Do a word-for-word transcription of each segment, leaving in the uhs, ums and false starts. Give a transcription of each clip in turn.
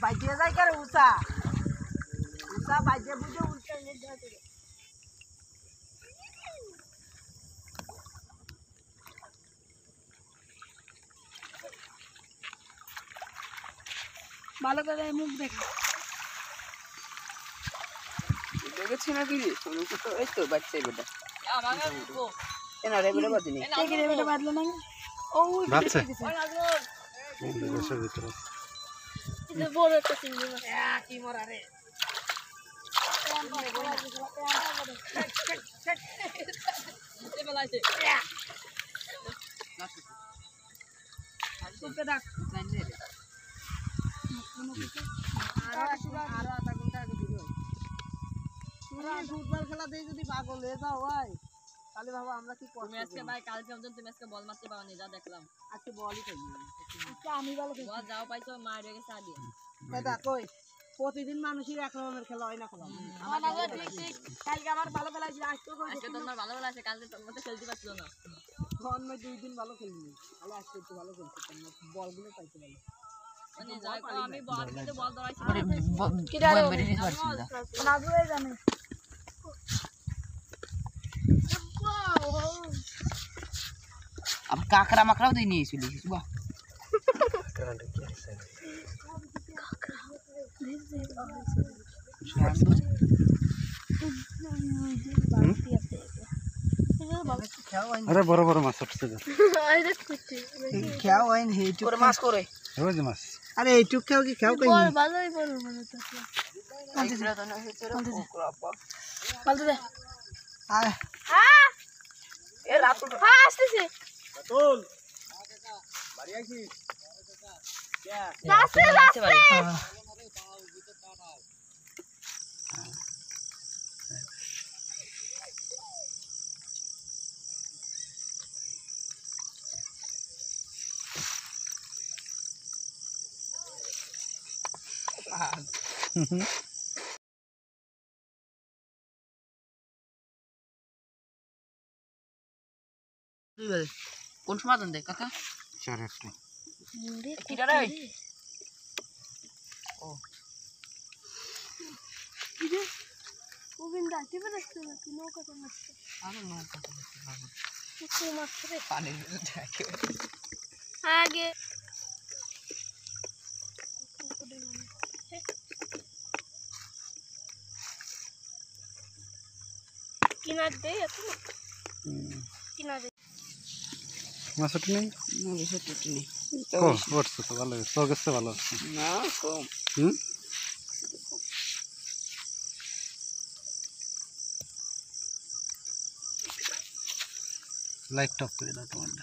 বাইতে যায় করে উঁচা উঁচা বাইতে বুঝে উল্টে নিয়ে ভালো করে মুখ দেখা দেখেছি না কি তো এই তো বাচ্চা বেটা আমাকে তো এনা রে বেটা বাদিনি এই রে বেটা বাদলো না ও বাচ্চা ওই লাগলো দেশের ভিতরে এটা বড় একটা চিংড়ি মাছ কি মরা রে ফুটবল খেলা দিয়ে যদি পাগল হয়ে যাও ভাই তাহলে ভাবো আমরা কি করব তুমি আজকে ভাই কালকে পর্যন্ত তুমি আজকে বল মারতে পাওনি যা দেখলাম আজকে বলই খেলি আজকে আমি ভালো খেলি বল যাও পাইছো মার হয়ে গেছে আগে দাদা কই প্রতিদিন মানুষের এক রকমের খেলা হয় না খেলা আমার ঠিক ঠিক কালকে আমার ভালো খেলা ছিল আজকে আজকে তোমার ভালো খেলা আছে কালকে তোর মধ্যে খেলতে পারছিল না অন্য দুই দিন ভালো খেলিনি তাহলে আজকে একটু ভালো খেলতে তোমরা বলগুলো পাইতে ভালো মানে যাই কো আমি বল দিতে বল ধরাইছি কি রে না বুঝে জানি अब काकरा मकरा दे नहीं इसलिए सुबह কারেন্ট কি আছে আরে বড় বড় মাছ উঠছে আরে কুটি খাও আইন হেটু করে মাছ করে ওই যে মাছ আরে এইটুক খাও কি খাও কই বল ভালোই বল মনে তো কোন দিরা তো না হইছে রে কোকরাপা বল দে আ আ এ রাতুল হ্যাঁ আসতেছে রাতুল বাড়ি আইছি লাস্টে লাস্টে কোন সমাধান দে কাকা চার একটা কিটা রে ও কিরে ওবিন দাঁতি বলছ না কি নৌকা মাছ আরে নৌকা কি মাছ রে পানির ভিতরে থাকে আগে কিনা দে এত কিনা দে মাছ উঠে নেই না বেশি টুটি নেই ও উঠছে তো ভালো তো গেছে ভালো না কম হুম লাইট টপ করে দাও তোমারটা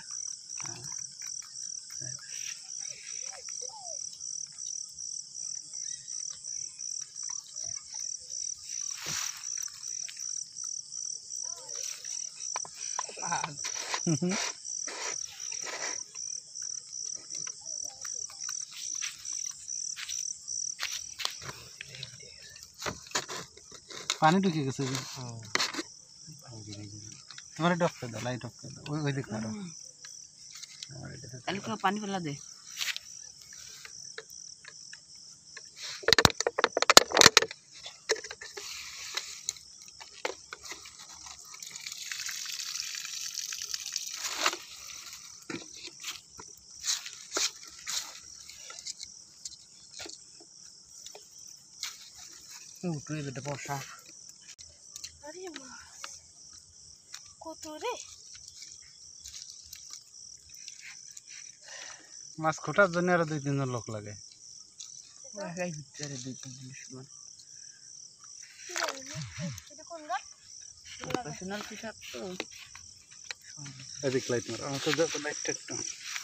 পানি ঢুকে গেছে তোমার ডক করে দাও লাইট অফ করে দাও ওই ওই দিক মারো তাহলে কোন পানি ফেলা দে উঠে বেটা বর্ষা আরে মা কত রে মাছ খোটার জন্য আরো দুই তিনজন লোক লাগে ওই ভিতরে দুই তিন দিন সময় এটা কোন গাছ প্রফেশনাল ফিশার তো এদিক লাইট মারো আমার তো লাইটটা একটু